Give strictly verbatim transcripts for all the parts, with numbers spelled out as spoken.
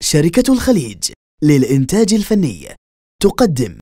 شركة الخليج للإنتاج الفني تقدم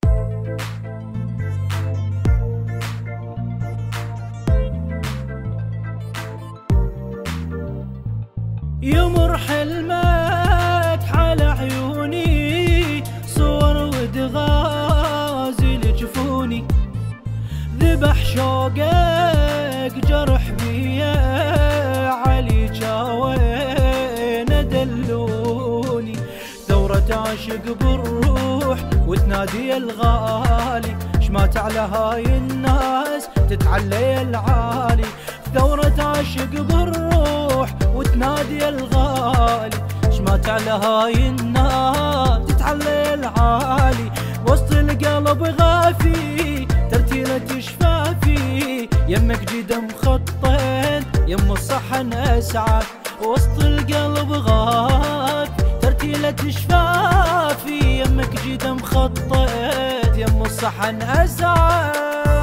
يمر حلمك على عيوني، صور ودغازل جفوني، ذبح شوقك جرح بيا علي جاوين دلوني، ثورة عاشق بالروح وتنادي الغالي، شمات على هاي الناس تتعلي العالي، ثورة عاشق بالروح وتنادي الغالي، شمات على هاي الناس تتعلي العالي، وسط القلب غافي ترتيلة شفافي، يمك جيده مخطين يم الصحن اسعد، وسط القلب غافي ترتيلة شفافي، يمك جيده مخطين يم الصحن اسعد.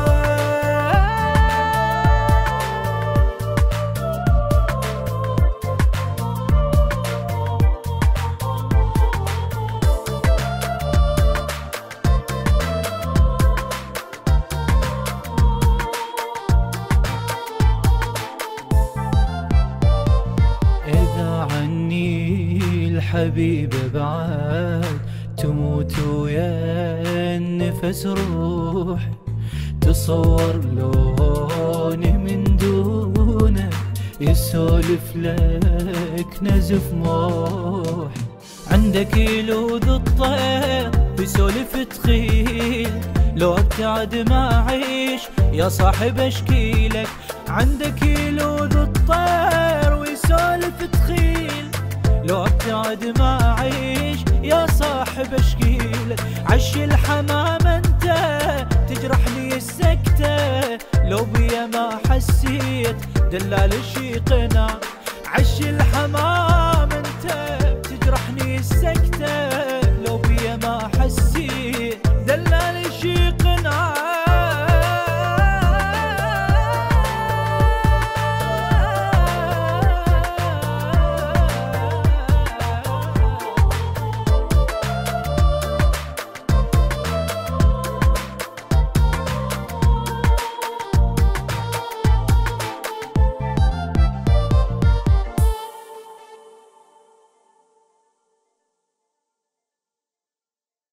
حبيبي بعد تموت ويا النفس روح، تصور لوني من دونه يسولف لك نزف موح، عندك يلوذ الطير يسولف تخيل، لو ابتعد ما اعيش يا صاحب اشكيلك، عندك يلوذ الطير ويسولف تخيل، لو ابتعد ما اعيش يا صاحب اشكيلك، عش الحمام انت تجرحني السكته، لو بيا ما حسيت دلال الشيقنا، عش الحمام انت تجرحني السكته،